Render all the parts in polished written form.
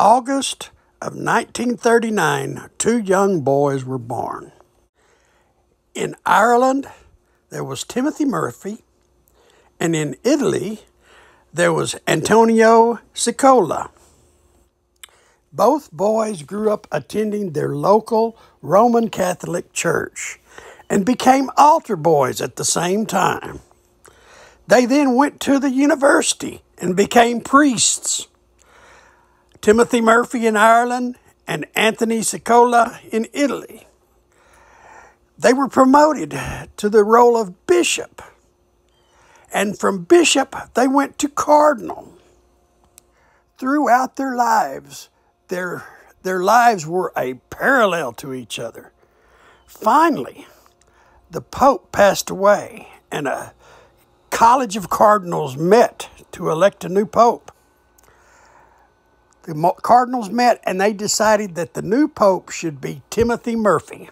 August of 1939, two young boys were born. In Ireland, there was Timothy Murphy, and in Italy, there was Antonio Cicciola. Both boys grew up attending their local Roman Catholic church and became altar boys at the same time. They then went to the university and became priests. Timothy Murphy in Ireland and Anthony Cicciola in Italy. They were promoted to the role of bishop. And from bishop, they went to cardinal. Throughout their lives, their lives were a parallel to each other. Finally, the Pope passed away, and a college of cardinals met to elect a new Pope. The cardinals met, and they decided that the new Pope should be Timothy Murphy.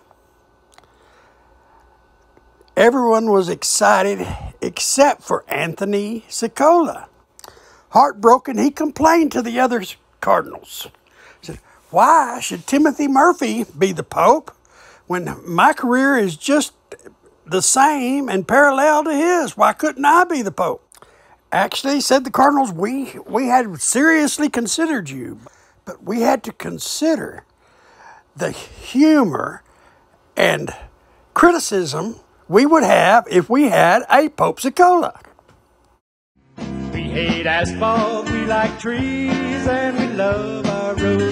Everyone was excited except for Anthony Cicciola. Heartbroken, he complained to the other cardinals. He said, "Why should Timothy Murphy be the Pope when my career is just the same and parallel to his? Why couldn't I be the Pope?" Actually, said the cardinals, we had seriously considered you, but we had to consider the humor and criticism we would have if we had a Pope Cicciola. We hate asphalt, we like trees, and we love our roads.